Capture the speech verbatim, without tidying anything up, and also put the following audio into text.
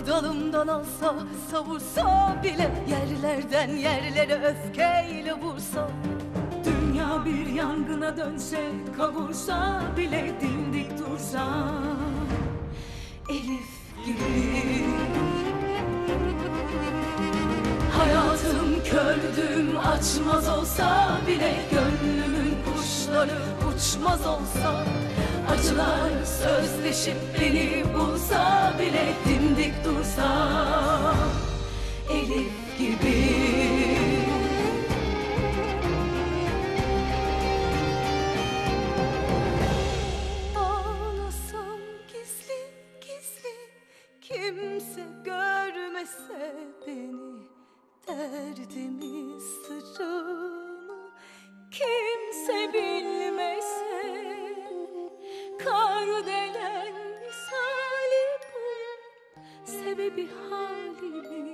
dalımdan alsa, savursa bile, yerlerden yerlere öfkeyle vursa, dünya bir yangına dönse, kavursa bile, dimdik dursa, Elif gibi. hayatım kördüm açmaz olsa bile, Gönlümün kuşları uçmaz olsa, acılar sözleşip beni bulsa bile, dimdik dursa, Elif gibi. Ağlasam gizli gizli, kimse görmese beni, derdimi sırrımı kimse bilmese, kar delen misali bu sebebi halimi